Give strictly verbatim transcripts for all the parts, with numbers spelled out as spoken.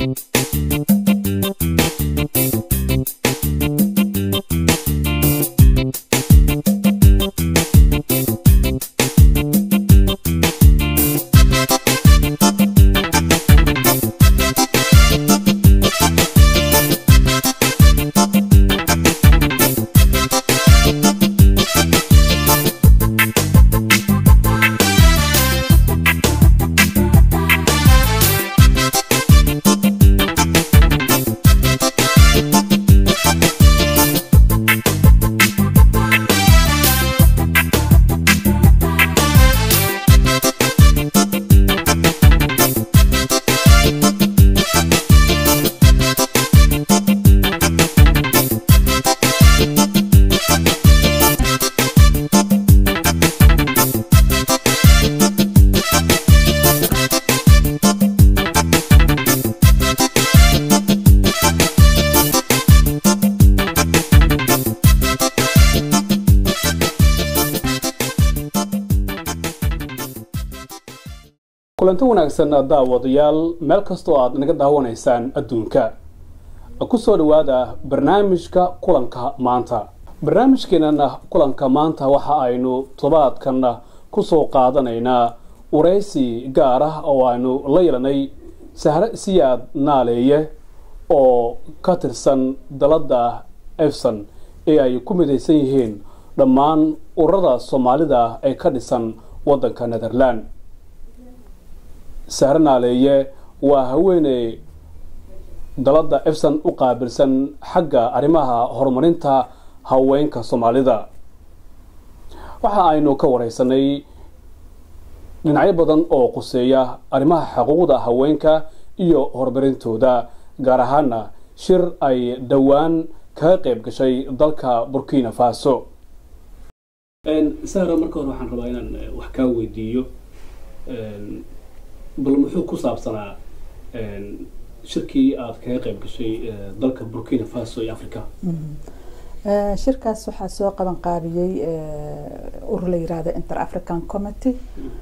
kulanti wanaagsan daawadayaal meel kastoo aad naga daawanaysaan adduunka ku soo dhawaada barnaamijka kulanka maanta barnaamijkeena kulanka maanta waxa aynu todobaadkan ku soo qaadanaynaa wareysi gaar ah oo aynu la yeelanay Sahra Siyaad Naaleeye oo ka tirsan dalada Efsan ee ay ku midaysan yihiin dhammaan ururada Soomaalida ee ka dhisan wadanka Netherland. Sahra Naaleeye waa haweeney dalada Efsan u qaabilsan xagga arrimaha horumarinta haweenka Soomaalida. waxa aynu ka wareysanay dhinacyo badan oo quseeya arrimaha xuquuqda haweenka iyo horumarintooda, gaar ahaan shir ay dhawaan ka qayb gashay dalka Burkina Faso. een Sahra, marka hore waxaan rabaa inaan wax ka weydiiyo een bal muxuu ku saabsanaa een shirkii aad ka qayb gashay dalka Burkina Faso ee Afrika? ee shirkaas waxa soo qaban qaabiyay urur la yiraahdo Inter African Committee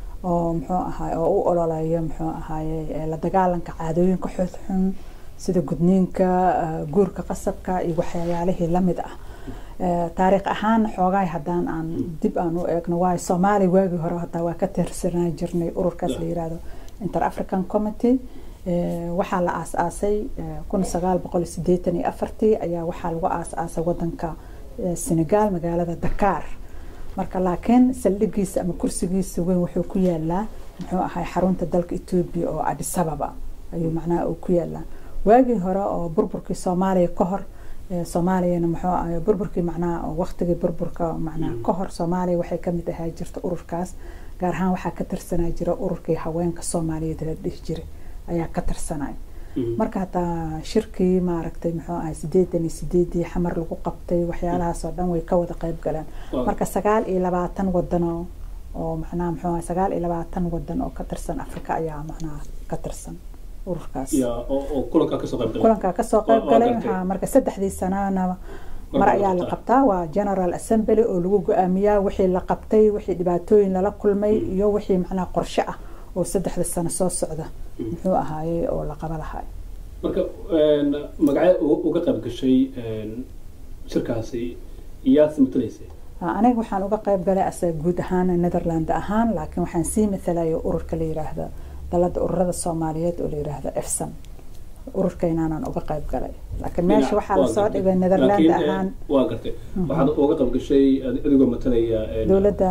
oo muxuu ahaa oo u ololayo muxuu ahaa la dagaalanka caadooyinka xun sida gudniinka, guurka qasabka iyo waxyaalaha la mid ah. ee taariikh ahaan xoogay hadaan aan dib aan u eegno waa Soomaali waagi hore hada waa ka tirsanaa jirnay ururkaas la yiraahdo Inter African Committee. ee waxa la aasaasay kun sagaal boqol siddeetan iyo afar ayaa waxa lagu aasaasay wadanka Senegal magaalada Dakar. marka laakiin saldhigiisa ama kursigiisa weyn wuxuu ku yaalaa muxuu ahaa xarunta dalka Ethiopia oo Addis Ababa ayuu macnaa uu ku yaalaa. waagi hore oo burburkii Soomaaliya ka hor Soomaaliyana muxuu ahaa burburkii macnaa waqtigii burburka macnaa ka hor Soomaaliya waxay ka mid ahaa jirta ururkaas, gaar ahaan waxa ka tirsanaa jira ururkii haweenka Soomaaliyeed la dhigi jiray ayaa ka tirsanay. marka hata shirkii ma aragtay muxuu ahaa siddeetan iyo siddeed xamar lagu qabtay waxyaalahaas oo dhan way ka wada qayb galeen. marka sagaal iyo labaatan wadan oo macnaa muxuu ahaa sagaal iyo labaatan wadan oo ka tirsan Afrika ayaa macnaa ka tirsan ururkaas ya oo kulanka ka soo qayb galay kulanka ka soo qayb galay marka saddexdii sanana mar ayaa la qabtaa waa General Assembly oo lagu go'aamiyaa wixii la qabtay, wixii dhibaatooyin la kulmay iyo wixii macnaa qorshe ah oo saddexda sano soo socda muxuu ahaayay oo la qaba lahaay. marka een magaca uga qayb gashay een shirkaasi iyaa simtaleysay? aniga waxaan uga qayb galay asaga guud ahaan Netherland ahaan, laakiin waxaan sii matalayo ururka la yiraahdo dalada ururada Soomaaliyeed oo la yiraahdo Efsan. ururkeenaan uga qayb galay laakiin meesha waxa la soo dhigay Netherland ahaan waa gartay. waxaad uga qayb gashay adigoo matalaya dawladda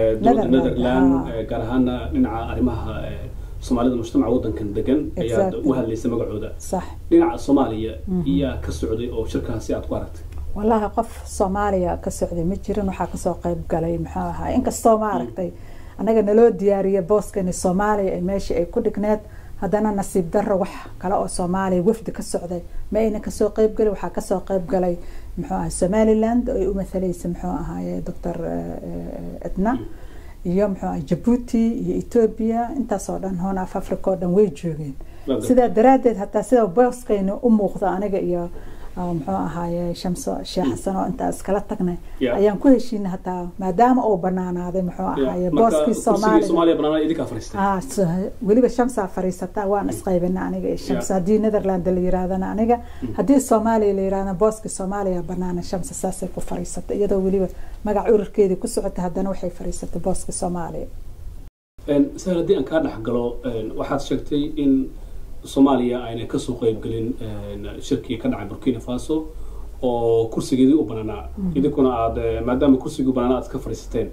Netherland gaar ahaan dhinaca arrimaha Soomaalida mujtamaca wadankan degan ayaa u hadlaysay magacooda. صح dhinaca Soomaaliya iyo ka socday oo shirkaasi aad ku aragtay? wallahi qof Soomaaliya ka socday ma jirin, waxa ka soo qayb galay maxaa ahaa inkastoo ma aragtay anaga naloo diyaariyay booskani Soomaaliya ee meesha ay ku dhigneed, haddana nasiib darro wax kale oo Soomaaliya wafdi ka socday ma ayna ka soo qayb galay. waxa ka soo qayb galay muxuu ahaa Somaliland oo u mathalaysa muxuu ahaa Doctor Edna iyo muxuu ahaa Djibouti iyo Ethiopia, intaas oo dhan Horn of Africa oo dhan way joogeen. sida daraadeed hatta sida booskayna u muuqda aniga iyo muxuu ahaaye Shamso Sheekh Xasan oo inta iskala tagnay ayaan ku heshiinay hataa maadaama uu banaanaaday muxuu ahaaye booskii Soomaaliya banaanaa idinka fariistay ah waliba Shamsa fariisata waan isqaybina aniga ee Shamsa hadii Netherland la yiraahdo aniga hadii Soomaaliya la yiraahdo booskii Soomaaliya banaana Shamsa saasay ku fariisata iyadoo waliba magac ururkeedii ku socota haddana waxay fariisatay booskii Soomaaliya een saaradi aan ka dhaxgalo waxaad sheegtay in Soomaaliya ayna ka soo qayb galin shirkii ka dhacay Burkina Faso oo kursigeedii u banaanaa idinkuna aad maadaama kursigu u banaanaa aad ka fariisateen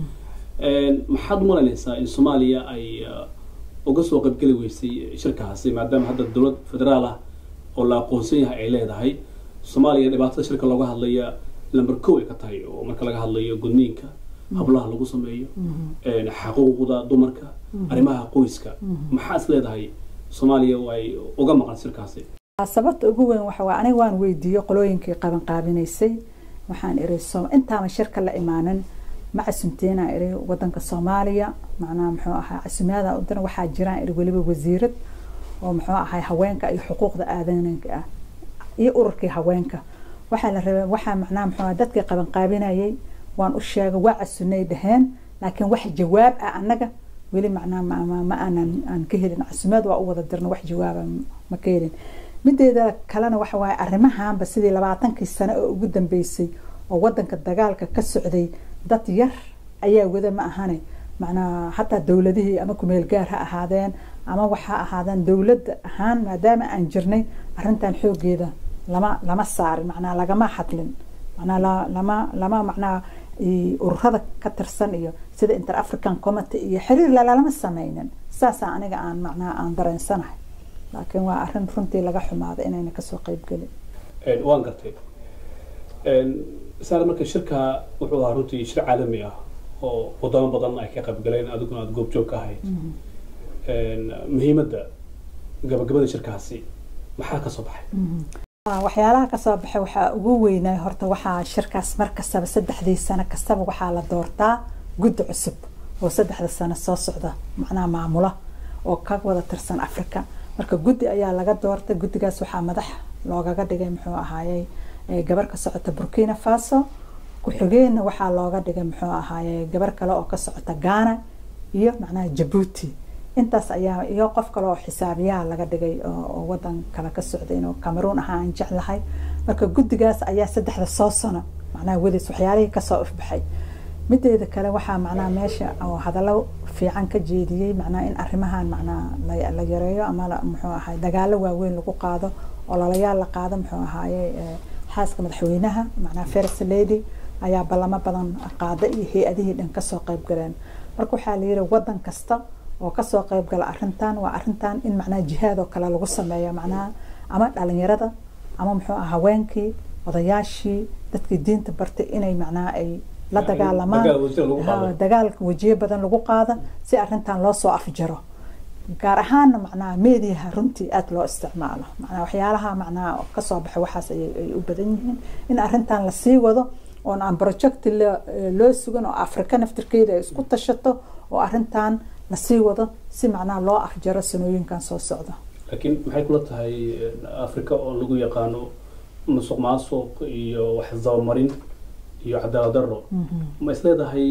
een maxaad u malaynaysaa in Soomaaliya ay uga soo qayb gali weysay shirkaasi maadaama hadda dawlad federaal ah oo la aqoonsan yahay ay leedahay Soomaaliya dhibaatada shirka looga hadlaya lambar kow ay ka tahay oo marka laga hadlayo gudniinka hablaha lagu sameeyo een xuquuqda dumarka arrimaha qoyska maxaa is leedahay Soomaaliya way uga maqan shirkaasi sababta ugu weyn waxa waa aniga waan weydiiyay qolooyinkii qaban qaabinaysay waxaan iray soo inta ma shirka la imaanan ma casuumteena iray wadanka Soomaaliya macnaa muxuu ahaa casuumada wadana waxa jiraan iray waliba wasiirad oo muxuu ahaa haweenka iyo xuquuqda aadanaanka ah iyo ururkii haweenka waxa la rabay waxa macnaa muxuu dadkii qaban qaabinayay waan u sheegay waa casuunay dhaheen laakiin wax jawaab ah anaga weli macnaa ma ma aanan aan ka helin casuumad waa u wada dirna wax jawaab ma ka helin mideeda kalena waxa waay arrimahan ba sidii labaatankii sano oo ugu dambeysay oo wadanka dagaalka ka socday dad yar ayaa wada ma ahane macnaa hatta dawladihii ama ku meel gaar ha ahaadeen ama waxa ahaadeen dawladda ahaan maadaama aan jirnay arrintan xoogeeda lama lama saarin macnaa lagama hadlin macnaa lama lama macnaa ururada ka tirsan iyo sida Inter African Committee iyo xiriir la lama sameeynin saasa aniga aan macnaa aan dareensanahay laakiin waa arrin runtii laga xumaado inayna ka soo qayb galin een waan gartay een saar marka shirka wuxuu ahaa runtii shir caalami ah oo wadamo badan ay ka qayb galeen adiguna aad goob joog ka ahayd een muhiimadda gabagabada shirkaasi maxaa ka soo baxay waxyaalaha ka soo baxay waxa ugu weynaa horta waxa shirkaas markasta saddexdii sano kastaba waxa la doortaa guddi cusub oo saddexda sano soo socda macnaa maamula oo ka wada tirsan Afrika marka guddi ayaa laga doortay guddigaas waxa madax loogaga dhigay muxuu ahaayay gabar ka socota Burkina Faso ku xigeenna waxa looga dhigay muxuu ahaayay gabar kale oo ka socota Ghana iyo macnaa Djibouti intaas ayaa iyo qof kale oo xisaabiyaha laga dhigay oo wadan kale ka socday inuu Cameroon ahaan jeclahay marka guddigaas ayaa saddexda soo sano macnaa wadis waxyaalihii ka soo ifbaxay mideeda kale waxa macnaa meesha oo hadallo fiican ka jeediyay macnaa in arrimahan macnaa la yareeyo ama muxuu ahaay dagaalo waaweyn lagu qaado oo lalayaal la qaado muxuu ahaayay xaaska madaxweynaha macnaa First Lady ayaa balama badan qaada iyo hay'adihii dhan ka soo qayb galeen marka waxa la yiri wadan kasta oo ka soo qayb gala arrintan waa arrintan in macnaa jihaad oo kale lagu sameeyo macnaa ama dhalinyarada ama muxuu ahaa haweenkii odayaashii dadkii diinta bartay inay macnaa ay la dagaalamaan dagaalka wajiye badan lagu qaado si arrintan loo soo afjaro gaar ahaan macnaa meediyaha runtii aad loo isticmaalo macnaa waxyaalaha macnaa ka soo baxay waxaas ay u badan yihiin in arrintan la sii wado oo aan project loo sugan oo Afrika naftirkeeda ay isku tashato oo arrintan la sii wado si macnaa loo afjaro sanooyinkan soo socda laakiin maxay kula tahay Afrika oo lagu yaqaano musuq maasuq iyo wax isdabamarin iyo cadaalad darro ma isleedahay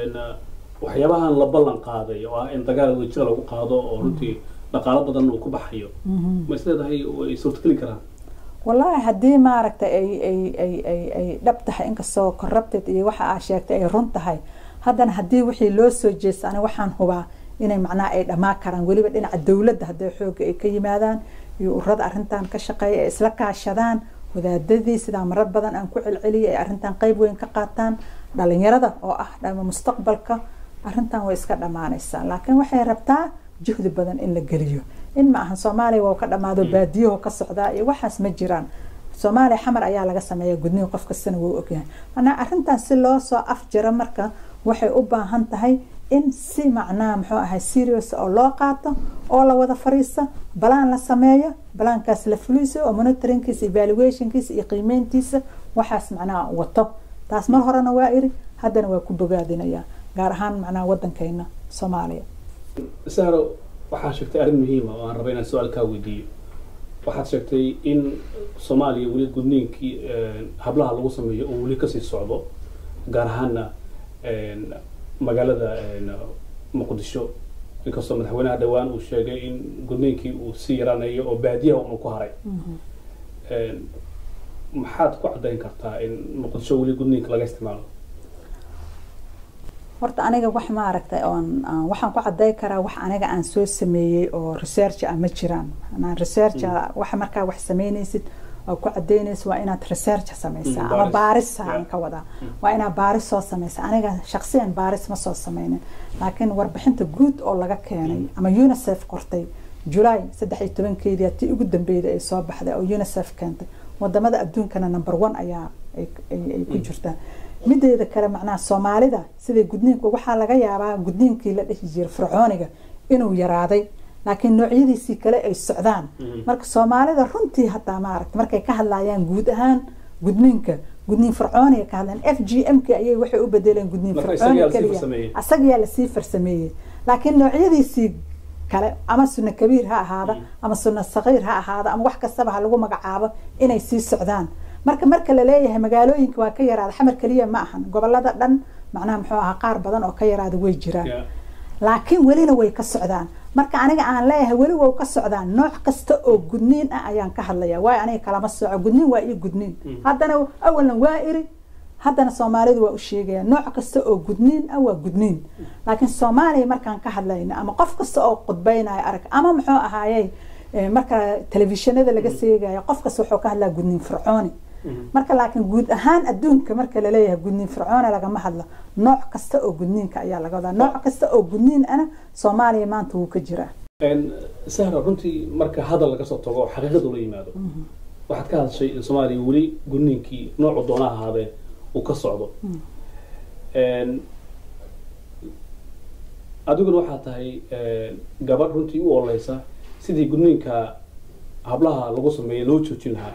waxyaabahan la ballan qaaday oo in dagaal wajir lagu qaado oo runtii dhaqaale badan uu ku baxayo ma isleedahay way suurtagali karaan wallahi hadii ma aragtay ay ay ay ay ay dhabtahay in ka soo corrupted iyo waxa ay sheegtay ay run tahay haddana hadii wixii loo soo jeesana waxaan hubaa inay macnaa ay dhamaa karaan waliba dhinaca dawladda hadii xoog ay ka yimaadaan iyo ururada arrintan ka shaqeeya isla kaashadaan wadaadadii sida marar badan aan ku celceliyay arrintan qayb weyn ka qaataan dhalinyarada oo ah dhama mustaqbalka arrintan way iska dhamaanaysaa laakiin waxay rabtaa juhdi badan in la geliyo in ma ahan Soomaaliya waa ka dhamaado baadiyo ka socda iyo waxaas ma jiraan Soomaaliya xamar ayaa laga sameeyaa gudniin qof kastana wuu ogyahay ana arrintan si loo soo afjaro marka waxay u baahan tahay in si macnaa muxuu ahay serious oo loo qaato oo la wada fariisto balaan la sameeyo balaankaas la fuliso oo monitoringkiisa evaluationkiisa iyo qiimeyntiisa waxaas macnaa wato taas mar horena waa iri haddana waa ku bogaadinaya gaar ahaan macnaa wadankeena Soomaaliya saaro waxaa sheegtay arrin muhiim ah oo aan rabay inaan su'aal ka weydiiyo waxaad sheegtay in Soomaaliya weli gudniinkii hablaha lagu sameeyo oo weli kasii socdo gaar ahaanna magaalada Muqdisho inkastoo madaxweynaha dhawaan uu sheegay in gudniinkii uu sii yaraanayo oo baadiyaha uu ku haray maxaad ku cadeyn kartaa in Muqdisho weli gudniinka laga isticmaalo horta aniga wax ma aragtay oo waxaan ku cadeey karaa wax aniga aan soo sameeyay oo research ama jiraan ana research wax markaa wax sameynaysid oo ku cadeynaysid waa inaad research sameysaa ama baaris aan ka wada waa inaad baaris soo sameysaa aniga shakhsiyan baaris ma soo sameynin laakiin warbixinta guud oo laga keenay ama UNICEF qortay July saddex iyo tobankeedii tii ugu dambeeyay ay soo baxday oo UNICEF keentay wadamada adduunkana number one ayaa ay ku jirtaa mideeda kale macnaha Soomaalida sidii gudniinka waxa laga yaabaa gudniinkii la dhihi jiray fircooniga inuu yaraaday laakiin noocyadiisii kale ay socdaan marka Soomaalida runtii hataa ma aragtay markay ka hadlayaan guud ahaan gudniinka gudniin fircooniga ka hadlaan F G M ka ayay waxay u bedeleen gudniin fircooniga asaga la sii farsameeyay laakiin noocyadiisii kale ama sunna kabiir ha ahaada ama sunna sagiir ha ahaada ama wax kastaba lagu magacaabo inay sii socdaan marka marka la leeyahay magaalooyinka waa ka yaraada xamar kaliya ma ahan gobolada dhan macnaha muxuu ahaa qaar badan oo ka yaraada way jiraan laakiin welina way ka socdaan marka aniga aan leeyahay weli way ka socdaan nooc kasta oo gudniin ah ayaan ka hadlayaa way aniga kala ma soco gudniin waa ii gudniin haddana awalan waa iri haddana Soomaalidu waa u sheegayaan nooc kasta oo gudniin ah waa gudniin laakiin Soomaaliya markaan ka hadlayna ama qof kasta oo qodbaynayo arag ama muxuu ahaayay marka telefishinada laga seegayo qof kasta wuxuu ka hadlaa gudniin fircooni marka laakiin guud ahaan adduunka marka la leeyahay gudniin fircooni laga ma hadlo nooc kasta oo gudniinka ayaa laga wadaa nooc kasta oo gudniin ana Soomaaliya maanta wuu ka jiraa een sahra runtii marka hadal laga soo tago xaqiiqadu la yimaado waxaad ka hadashay in Soomaaliya weli gudniinkii nooc doonaha ahaadee uu ka socdo een adiguna waxa tahay gabadh runtii u oleysa sidii gudniinka hablaha lagu sameeyay loo joojin lahaa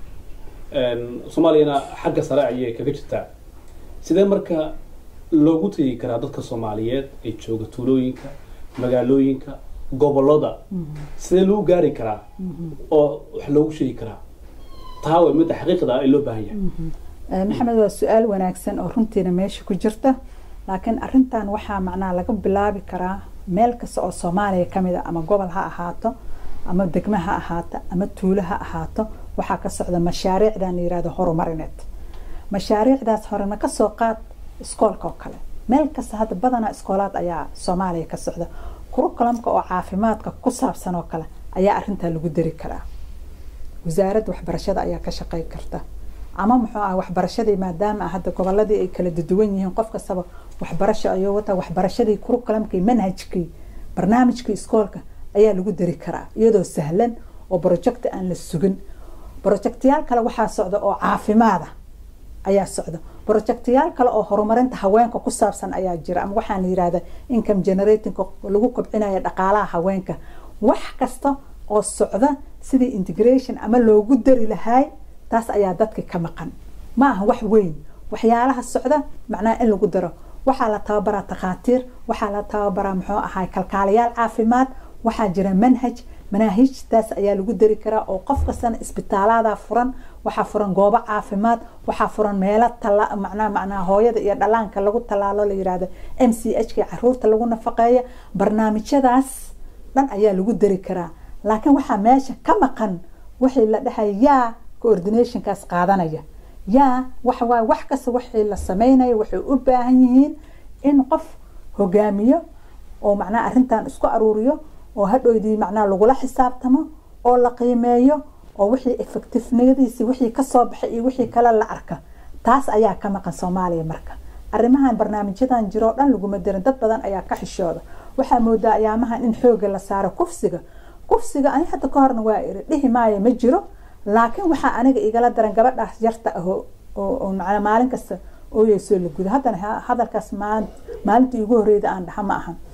een Soomaaliyana xagga sare ayay kaga jirtaa sidee marka loogu tagi karaa dadka Soomaaliyeed ee jooga tuulooyinka magaalooyinka gobolada sidee loo gaari karaa oo wax loogu sheegi karaa taa waa mid xaqiiqda ah loo baahan yahay maxamed waa su'aal wanaagsan oo runtiina meesha ku jirta laakiin arintan waxa macnaa laga bilaabi karaa meel kasta oo Soomaaliya kamid ah ama gobol ha ahaato ama degmo ha ahaato ama tuulo ha ahaato waxa ka socda mashaariicdan yiraahdo horumarineed mashaariicdaas horena ka soo qaad iskoolka oo kale meel kasta hadda badana iskoolaad ayaa Soomaaliya ka socda curriculumka oo caafimaadka ku saabsan oo kale ayaa arinta lagu dari karaa wasaaradda waxbarashada ayaa ka shaqeyn karta ama muxuu ah waxbarashadii maadaama hadda goboladii ay kala duwan yihiin qof kastaba waxbarasho ayuu wata waxbarashadii curriculumkii manhajkii barnaamijkii iskoolka ayaa lagu dari karaa iyadoo sahlan oo project aan la sugin projectyaal kale waxa socda oo caafimaad ayaa socda projectyaal kale oo horumarinta haweenka ku saabsan ayaa jira ama waxaan yiraahdaa income generating lagu kobcinayo dhaqaalaha haweenka wax kasta oo socda sidii integration ama loogu dari lahaay taas ayaa dadka ka maqan ma aha wax weyn waxyaalaha socda macnaa in lagu daro waxa la tababaraa takhaatiir waxa la tababaraa muxuu ahaay kalkaaliyaal caafimaad waxa jira manhaj manahijtaas ayaa lagu dari karaa oo qof kastana isbitaalada furan waxa furan goobo caafimaad waxa furan meelo tala macnaa macnaa hooyada iyo dhalaanka lagu talaalo la yiraahdo M C H ka caruurta lagu nafaqeeyo barnaamijyadaas dhan ayaa lagu dari karaa laakiin waxa meesha ka maqan wixii la dhahayaa coordination kaas qaadanaya yaa waxa waa wax kasta wixii la sameeynay waxay u baahan yihiin in qof hogaamiyo oo macnaa arintan isku aruuriyo oo hadhoodii macnaa lagu la xisaabtamo oo la qiimeeyo oo wixii effectiveness wixii ka soo baxay iyo wixii kala la arka taas ayaa ka maqan Soomaaliya marka arrimahan barnaamijyadan jiro dhan lagu madarin dad badan ayaa ka xishooda waxa moodaa ayaamahan in xoog la saaro kufsiga kufsiga ay hadda ka horna waa iri dhihi maayo ma jiro laakiin waxa aniga igala daran gabadhaas yarta ah oo maalin kasta oo yeesoo la gudo haddana hadalkaas maalintii ugu horeeyay aan dhaxa ma ahan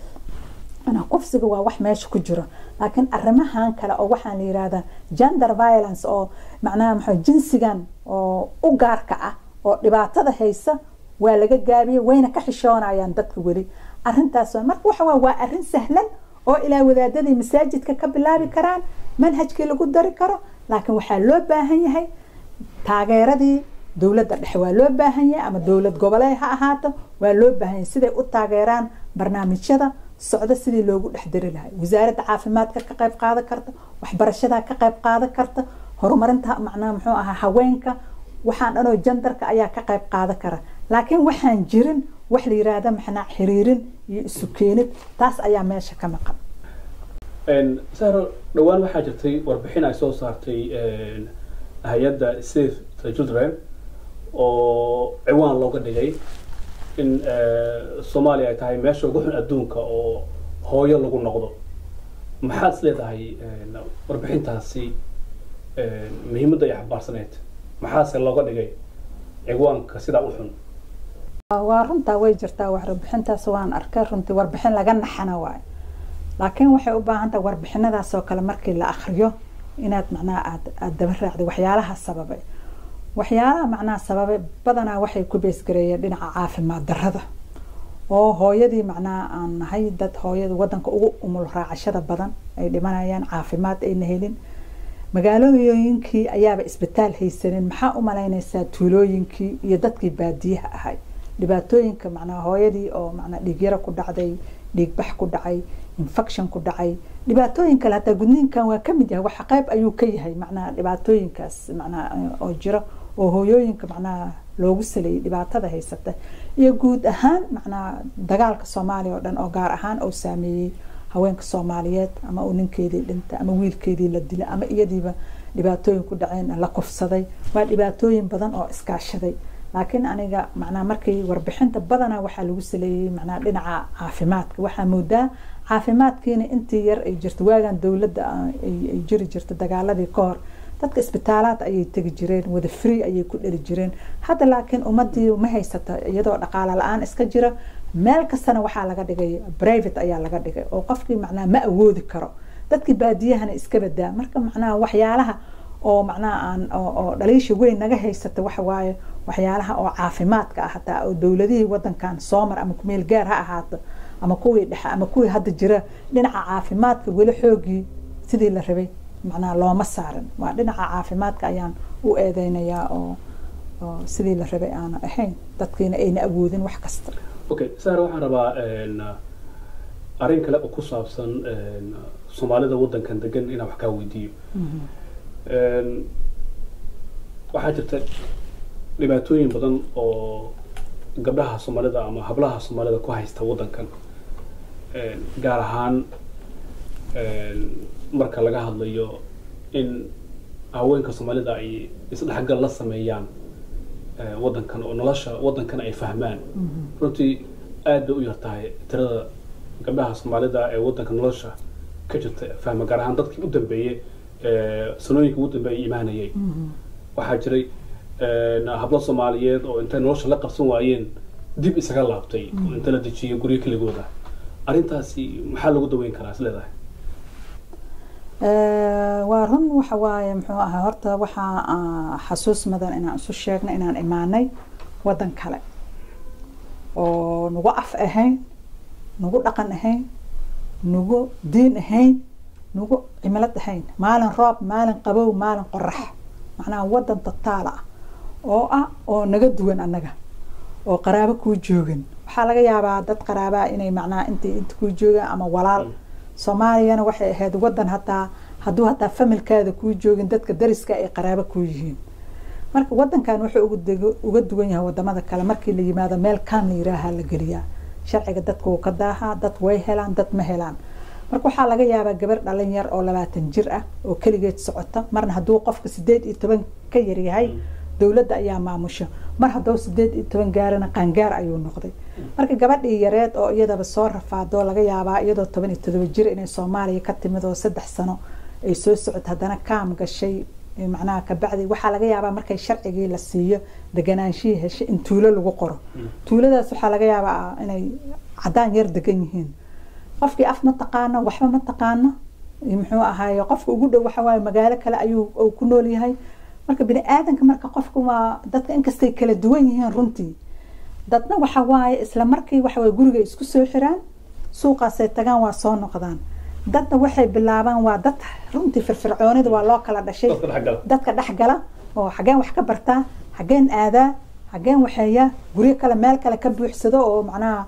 ana kufsiga waa wax meesha ku jiro laakiin arrimahan kale oo waxaan la yiraahdaa gender violence oo macnaha maxay jinsigan oo u gaarka ah oo dhibaatada haysa waa laga gaabiyay wayna ka xishoonayaan dadka wali arintaas marka waxa waa arrin sahlan oo ilaa wadaadadii masaajidka ka bilaabi karaan manhajkii lagu dari karo laakiin waxaa loo baahan yahay taageeradii dowladda dhexe waa loo baahan yahay ama dowlad goboleed ha ahaato waa loo baahan yahay siday u taageeraan barnaamijyada socda sidii loogu dhex dari lahay wasaaradda caafimaadka ka qayb qaadan karta waxbarashada ka qayb qaadan karta horumarinta macnaha muxuu ahaa haweenka waxaan dhanoo jandarka ayaa ka qayb qaadan kara laakiin waxaan jirin wax la yiraahdo maxnaa xiriirin iyo isu keenid taas ayaa meesha ka maqan een saro dhawaan waxaa jirtay warbixin ay soo saartay een hay'adda Save the Children oo ciwaan looga dhigay in Soomaaliya ay tahay meesha ugu xun adduunka oo hooyo lagu noqdo maxaad leedahay warbixintaasi muhiimadda ay xambaarsaneed maxaase looga dhigay ciwaanka sida u xun waa runtaa way jirtaa warbixintaas waan arkay runtii warbixin laga naxana waay laakiin waxay u baahan tahay warbixinadaas oo kale markii la akhriyo inaad macnaha aad aad daba raacdo waxyaalaha sababay waxyaalaha macnaha sababay badanaa waxay ku beesgareeyeen dhinaca caafimaad darrada oo hooyadii macnaha aan nahay dad hooyada wadanka ugu umul raacashada badan ay dhimanayaan caafimaad ayna helin magaalooyinkii ayaaba isbitaal haysanin maxaa u malaynaysaa tuulooyinkii iyo dadkii baadiyaha ahay dhibaatooyinka macnaha hooyadii oo macnaha dhiig yara ku dhacday dhiig bax ku dhacay infection ku dhacay dhibaatooyin kale hataa gudniinkan waa ka mid yahay wax qayb ayuu ka yahay macnaha dhibaatooyinkaas macnaha oo jira oo hooyooyinka macnaha loogu saleeyay dhibaatada haysata iyo guud ahaan macnaha dagaalka Soomaaliya oo dhan oo gaar ahaan oo saameeyay haweenka Soomaaliyeed ama uu ninkeedii dhintay ama wiilkeedii la dilay ama iyadiiba dhibaatooyin ku dhaceen la kufsaday waa dhibaatooyin badan oo iskaashaday laakiin aniga macnaha markii warbixinta badana waxa lagu saleeyay macnaha dhinaca caafimaadka waxa moodaa caafimaadkiina intii yar ay jirto waagan dawladda ay jiri jirto dagaaladii ka hor dadka isbitaalaad ayay tagi jireen wada free ayay ku dhali jireen hadda laakiin ummadii ma haysata iyadoo dhaqaale la'aan iska jira meel kastana waxa laga dhigay private ayaa laga dhigay oo qofkii macnaha ma awoodi karo dadkii baadiyahana iska badaa marka macnaha waxyaalaha oo macnaha aan oo dhaliisha weyn naga haysata waxa waaye waxyaalaha oo caafimaadka ah hataa oo dawladihii wadankan Soomar ama kumeel gaar ha ahaato ama kuwii dhexe ama kuwii hadda jira dhinaca caafimaadka weli xoogii sidii la rabay macnaha looma saaran waa dhinaca caafimaadka ayaan u eedeynayaa oo oo sidii la rabay aan ahayn dadkiina ayna awoodin wax kasta okay sare waxaan rabaa een arin kale oo ku saabsan een Soomaalida wadankan degan inaan wax ka weydiiyo een waxa jirta dhibaatooyin badan oo gabdhaha Soomaalida ama hablaha Soomaalida ku haysta wadankan een gaar ahaan een marka laga hadlayo in haweenka Soomaalida ay isdhaxgal la sameeyaan wadankan oo nolosha wadankan ay fahmaan runtii aad u yartahay tirada gabdhaha Soomaalida ee wadanka nolosha ka jirta fahma gaar ahaan dadkii u dambeeyay ee sanooyinka ugu dambeeyay iimaanayay waxa jiray hablo Soomaaliyeed oo intay nolosha la qabsan waayeen dib isaga laabtay oo inta la dejiyay guriga kaligooda arintaasi maxaa lagu daweyn karaa isleedahay ee waa run waxa waaye muxuu ahaa horta waxa xasuus madan inaan isu sheegno inaan imaanay wadan kale oo nagu af ahayn nagu dhaqan ahayn nagu diin ahayn nagu cimilad ahayn maalin roob maalin qabow maalin qorax macnaha wadan totaal ah oo ah oo naga duwan anaga oo qaraabo ku joogan waxa laga yaabaa dad qaraaba inay macnaha intii inta ku joogaan ama walaal Soomaaliyana waxay ahayd wadan hataa haduu hataa familkaada ku joogin dadka dariska ay qaraabo ku yihiin marka wadankan wuxuu ugu dago uga duwan yahay wadamada kale markii la yimaado meel kan leeyahay la galiya sharciga dadku uu ka daaha dad way helaan dad ma helaan marka waxa laga yaabaa gabar dhalin yar oo labaatan jir ah oo kaligeed socota marna haduu qofka sideed iyo toban ka yar yahay dawladda ayaa maamusha mar haduu sideed iyo toban gaarana qaangaar ayuu noqday marka gabadhii yareed oo iyadaba soo rafaado laga yaabaa iyadoo toban iyo todoba jir inay Soomaaliya ka timid oo saddex sano ay soo socod hadana kaam gashay macnaha ka bacdi waxa laga yaabaa markay sharcigii la siiyo deganaanshihi heshay in tuulo lagu qoro tuuladaas waxa laga yaabaa inay cadaan yar degan yihiin qofkii af ma taqaano waxba ma taqaano muxuu ahaay qofka ugu dhow waxa waaye magaalo kale ayuu ku nool yahay marka bini aadanka marka qofku waa dadka inkastay kala duwan yihiin runtii dadna waxa waaye isla markii waxa way guriga isku soo xiraan suuqaas ay tagaan waa soo noqdaan dadna waxay bilaabaan waa dad runtii firfircoonida waa loo kala dhashay dadka dhexgala oo xageen wax ka bartaa xageen aadaa xageen waxeeya guryo kale meel kale ka buuxsado oo macnaha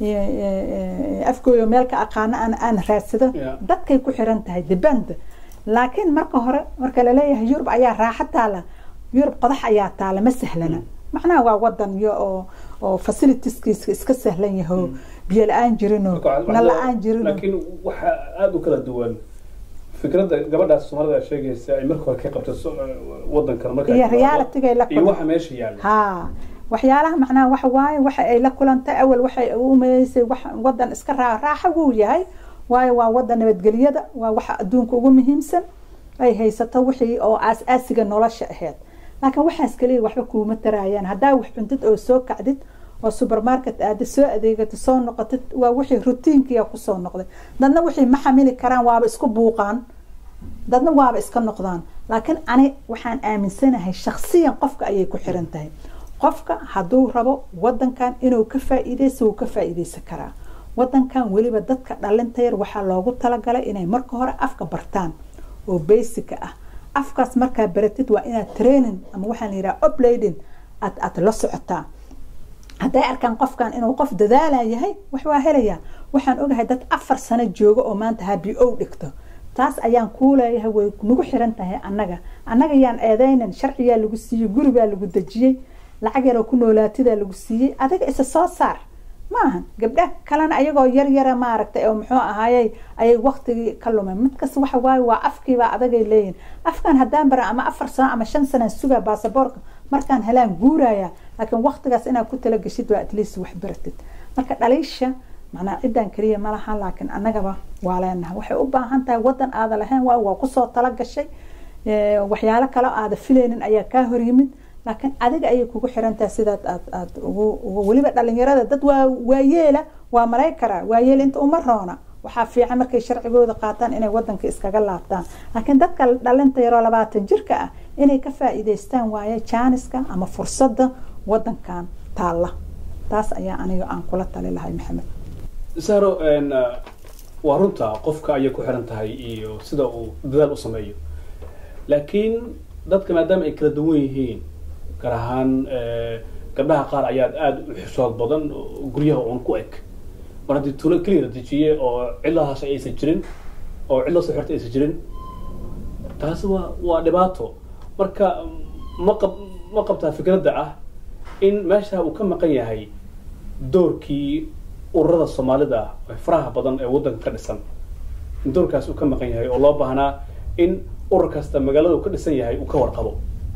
afkooyo meel ka aqaana aan aan raadsado dadkay ku xiran tahay diband laakiin marka hore marka la leeyahay Yurub ayaa raaxo taala Yurub qodax ayaa taala ma sahlana macnaha waa wadan iyo oo oo facilitieskis iska sahlan yahay biyo la'aan jirino nal la'aan jirino laakiin waxa aad u kala duwan fikradda gabadhaas Soomaalida sheegaysa ay marka hore ka qabto wadankan marka iyo reality-ga la iyo waxa meesha yaala ha waxyaalaha macnaha waxa waaye waxa ay la kulantay awal waxay u meeysay wax wadan iska raaxo uu yahay waayo waa wadan nabadgelyada waa waxa adduunka ugu muhiimsan ay haysato wixii oo aas-aasiga nolosha ahayd laakiin waxaas kaliya waxba kuuma taraayaan hadaa wax cuntid oo soo kacdid oo supermarket aad soo adeegato soo noqotid waa wixii routiinkiya ku soo noqday dadna wixii ma xamili karaan waaba isku buuqaan dadna waaba iska noqdaan laakiin ani waxaan aaminsanahay shakhsiyan qofka ayay ku xiran tahay qofka hadduu rabo wadankan inuu ka faa'iideysto uu ka faa'iideysan karaa wadankan weliba dadka dhalinta yar waxaa loogu talagalay inay marka hore afka bartaan oo basic ah afkaas markaa baratid waa inaad training ama waxaan la yidhaha uplading aad aad la socotaa hadday arkaan qofkan inuu qof dadaala yahay wax waa helayaa waxaan ogahay dad afar sano jooga oo maanta habi ow dhigto taas ayaan kuu leeyahay way nagu xiran tahay annaga annaga yaan eedeynan sharciyaa lagu siiyey guri baa lagu dejiyey lacag yaroo ku noolaatidaa lagu siiyey adiga isa soo saar maahan gabdha kalena ayagoo yar yara maaragtay oo muxuu ahaayay ayay waqtigii ka lumeen mid kasta waxa waaye waa afkiiba adagay leeyihin afkan haddaan bara ama afar sano ama shan sano sugaa baasaboorka markaan helaan guuraya laakiin waqtigaas inaad ku tala gashid waa at least wax baratid marka dhaliisha macnaa cidan kaliya ma laha laakiin annagaba waa leenahay waxay u baahan tahay wadan aada lahayn waa waa kusoo tala gashay waxyaalo kale aada filaynin ayaa kaa hor yimid laakiin adiga ayay kugu xiran tahay sidaad aad aad ugu ugu waliba dhalinyarada dad waa waayeela waa malay karaa waayeel inta uma roona waxaa fiican markay sharcigooda qaataan inay wadanka iskaga laabtaan laakiin dadka dhalinta yaroo labaatan jirka ah inay ka faa'iideystaan waaye jaaniska ama fursadda wadankan taalla taas ayaa aniga aan kula tali lahay maxamed saro een waa runta qofka ayay ku xiran tahay iyo sida uu dadaal u sameeyo laakiin dadka maadaama ay kala duwan yihiin gaar ahaan gabdhaha qaar ayaa aad u xishood badan guryaha uun ku eg mar haddii tuulo keliya la dejiyey oo cilahaas aysan jirin oo cilo soo xirta aysan jirin taasi waa waa dhibaato marka ma qab ma qabtaa fikradda ah in meesha uu ka maqan yahay doorkii ururada Soomaalida ee faraha badan ee wadanka ka dhisan in doorkaas uu ka maqan yahay oo loo baahnaa in urur kasta magaalada uu ka dhisan yahay uu ka warqabo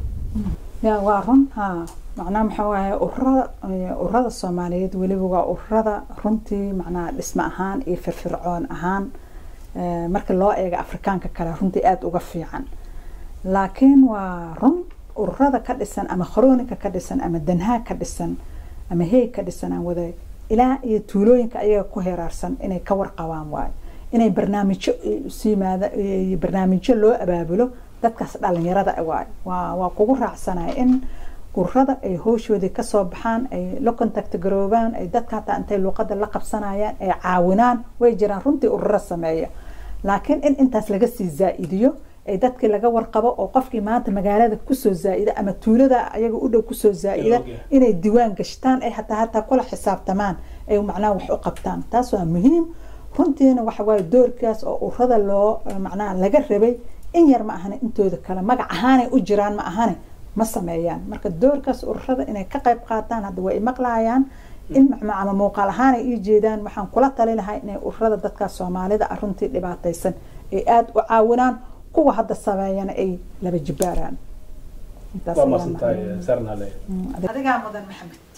ya waa run ha macnaa maxaa waaye ururada ururada Soomaaliyeed weliba waa ururada runtii macnaa dhisma ahaan iyo firfircoon ahaan marka loo eego Afrikaanka kale runtii aad uga fiican laakiin waa run ururada ka dhisan ama khroonika ka dhisan ama danhaa ka dhisan ama heey ka dhisan aan wada ilaa iyo tuulooyinka ayaga ku heeraarsan inay ka warqabaan waay inay barnaamijyo siimaada barnaamijyo loo abaabulo dadkaas dhalinyarada waay waa waa kugu raacsanay in ururada ay hooshooda ka soo baxaan ay la contact garoobaan ay dadka taa intay luqada la qabsanayaan ay caawinaan way jiraan runtii ururo sameeya laakiin in intaas laga sii zaa'idiyo ay dadkii laga warqabo oo qofkii maanta magaalada ku soo zaa'ida ama tuulada ayaga u dhow ku soo zaa'ida inay diiwaan gashtaan ay hataa hataa kula xisaabtamaan ay macnaa wax u qabtaan taas waa muhiim runtiina waxa waaye doorkaas oo ururada loo macnaa laga rabay in yar ma ahane intooda kale magac ahaanay u jiraan ma ahane ma sameeyaan marka doorkaas ururada inay ka qayb qaataan hadda way maqlaayaan in macma muuqaal ahaan ay jeedaan waxaan kula tali lahaa inay ururada dadka Soomaalida runtii dhibaataysan ay aad u caawinaan kuwa hadda sameeyana ay laba jibaaraan intaas waa ma santaay sarna leh adiga mudan maxamed